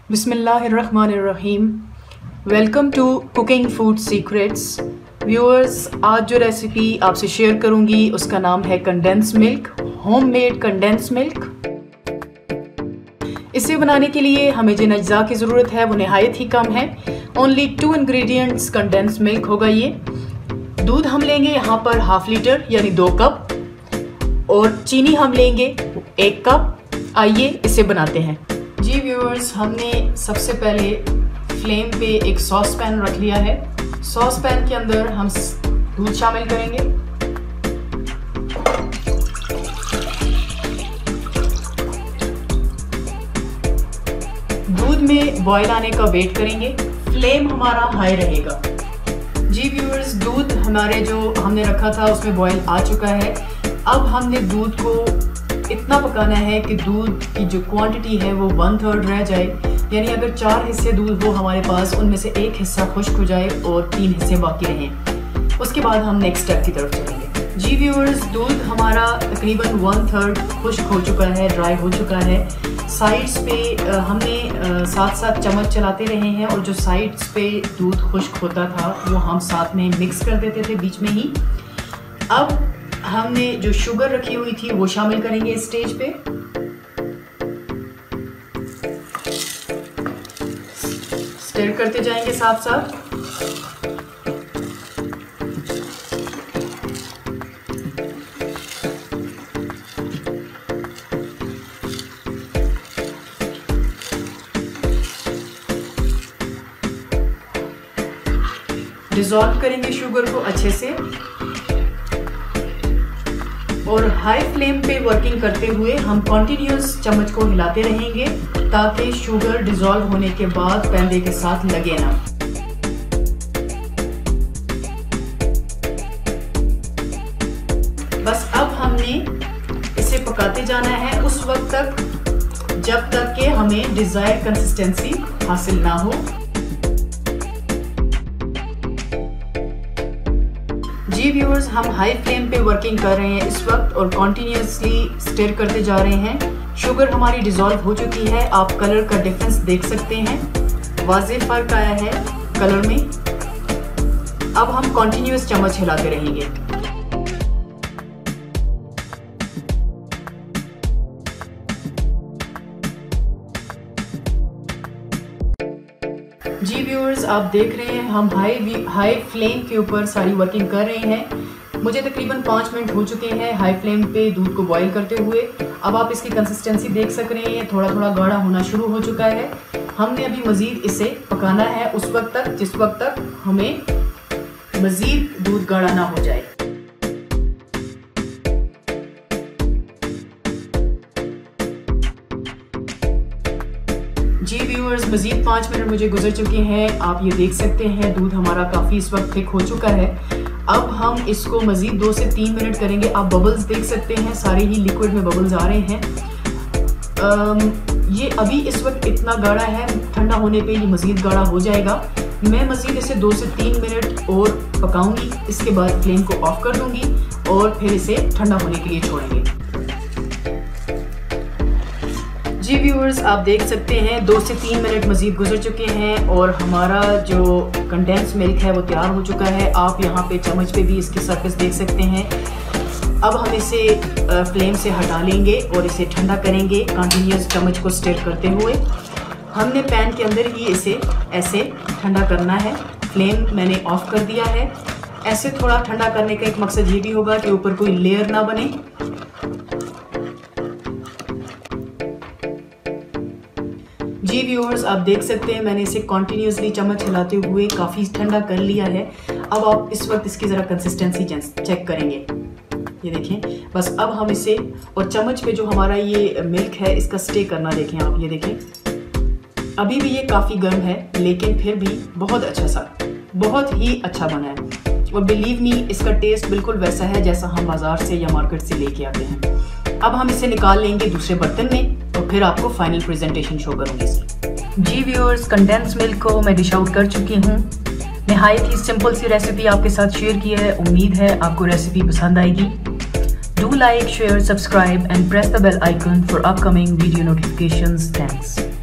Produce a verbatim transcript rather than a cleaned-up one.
बिस्मिल्लाहिर्रहमानिर्रहीम। Welcome to cooking food secrets. Viewers, आज जो रेसिपी आपसे शेयर करूंगी उसका नाम है condensed milk, homemade condensed milk. इसे बनाने के लिए हमें जिन अज्जा की ज़रूरत है वो नहायत ही कम है। Only two ingredients condensed milk होगा ये। दूध हम लेंगे यहाँ पर हाफ लीटर यानी दो कप, और चीनी हम लेंगे एक कप। आइए इसे बनाते हैं। जी व्यूअर्स, हमने सबसे पहले फ्लेम पे एक सॉस पैन रख लिया है। सॉस पैन के अंदर हम दूध शामिल करेंगे। दूध में बॉयल आने का वेट करेंगे। फ्लेम हमारा हाई रहेगा। जी व्यूअर्स, दूध हमारे जो हमने रखा था उसमें बॉयल आ चुका है। अब हमने दूध को इतना पकाना है कि दूध की जो क्वांटिटी है वो वन थर्ड रह जाए, यानी अगर चार हिस्से दूध हो हमारे पास, उनमें से एक हिस्सा खुश्क हो जाए और तीन हिस्से बाकी रहें। उसके बाद हम नेक्स्ट स्टेप की तरफ चलेंगे। जी व्यूअर्स, दूध हमारा तकरीबन वन थर्ड खुश्क हो चुका है, ड्राई हो चुका है। साइड्स पे हमने साथ साथ चम्मच चलाते रहे हैं और जो साइड्स पे दूध खुश्क होता था वो हम साथ में मिक्स कर देते थे बीच में ही। अब हमने जो शुगर रखी हुई थी वो शामिल करेंगे इस स्टेज पे। स्टिर करते जाएंगे साथ साथ। डिसॉल्व करेंगे शुगर को अच्छे से और हाई फ्लेम पे वर्किंग करते हुए हम कॉन्टिन्यूस चम्मच को हिलाते रहेंगे ताकि शुगर डिसॉल्व होने के बाद पैंदे के साथ लगे ना। बस अब हमने इसे पकाते जाना है उस वक्त तक जब तक कि हमें डिजायर्ड कंसिस्टेंसी हासिल ना हो। जी व्यूअर्स, हम हाई फ्लेम पे वर्किंग कर रहे हैं इस वक्त और कॉन्टिन्यूसली स्टिर करते जा रहे हैं। शुगर हमारी डिसॉल्व हो चुकी है। आप कलर का डिफरेंस देख सकते हैं, वाज़ेह फर्क आया है कलर में। अब हम कॉन्टिन्यूस चम्मच हिलाते रहेंगे। जी व्यूअर्स, आप देख रहे हैं हम हाई हाई फ्लेम के ऊपर सारी वर्किंग कर रहे हैं। मुझे तकरीबन पाँच मिनट हो चुके हैं हाई फ्लेम पे दूध को बॉईल करते हुए। अब आप इसकी कंसिस्टेंसी देख सक रहे हैं, थोड़ा थोड़ा गाढ़ा होना शुरू हो चुका है। हमने अभी मज़ीद इसे पकाना है उस वक्त तक जिस वक्त तक हमें मज़ीद दूध गाढ़ा ना हो जाए। जी व्यूअर्स, मज़ीद पाँच मिनट मुझे गुजर चुके हैं। आप ये देख सकते हैं दूध हमारा काफ़ी इस वक्त थिक हो चुका है। अब हम इसको मज़ीद दो से तीन मिनट करेंगे। आप बबल्स देख सकते हैं, सारे ही लिक्विड में बबल्स आ रहे हैं। आम, ये अभी इस वक्त इतना गाढ़ा है, ठंडा होने पे ये मज़ीद गाढ़ा हो जाएगा। मैं मज़ीद इसे दो से तीन मिनट और पकाऊंगी। इसके बाद फ्लेम को ऑफ कर दूंगी और फिर इसे ठंडा होने के लिए छोड़ेंगे। जी व्यूअर्स, आप देख सकते हैं दो से तीन मिनट मज़ीद गुजर चुके हैं और हमारा जो कंडेंस मिल्क है वो तैयार हो चुका है। आप यहाँ पे चम्मच पे भी इसकी सरफेस देख सकते हैं। अब हम इसे फ्लेम से हटा लेंगे और इसे ठंडा करेंगे कंटिन्यूस चम्मच को स्टिर करते हुए। हमने पैन के अंदर ही इसे ऐसे ठंडा करना है। फ्लेम मैंने ऑफ कर दिया है। ऐसे थोड़ा ठंडा करने का एक मकसद ये भी होगा कि ऊपर कोई लेयर ना बने। जी व्यूअर्स, आप देख सकते हैं मैंने इसे कॉन्टिन्यूसली चम्मच हिलाते हुए काफ़ी ठंडा कर लिया है। अब आप इस वक्त इसकी ज़रा कंसिस्टेंसी चेक करेंगे। ये देखें, बस अब हम इसे और चम्मच पे जो हमारा ये मिल्क है इसका स्टे करना देखें आप। ये देखें, अभी भी ये काफ़ी गर्म है लेकिन फिर भी बहुत अच्छा सा बहुत ही अच्छा बना है। और बिलीव मी, इसका टेस्ट बिल्कुल वैसा है जैसा हम बाज़ार से या मार्केट से लेके आते हैं। अब हम इसे निकाल लेंगे दूसरे बर्तन में और फिर आपको फाइनल प्रेजेंटेशन शो करूँगी इसे। जी व्यूअर्स, कंडेंस मिल्क को मैं डिश आउट कर चुकी हूँ। नहायत ही सिंपल सी रेसिपी आपके साथ शेयर की है। उम्मीद है आपको रेसिपी पसंद आएगी। Do like, share, subscribe and press the bell icon for upcoming video notifications. Thanks.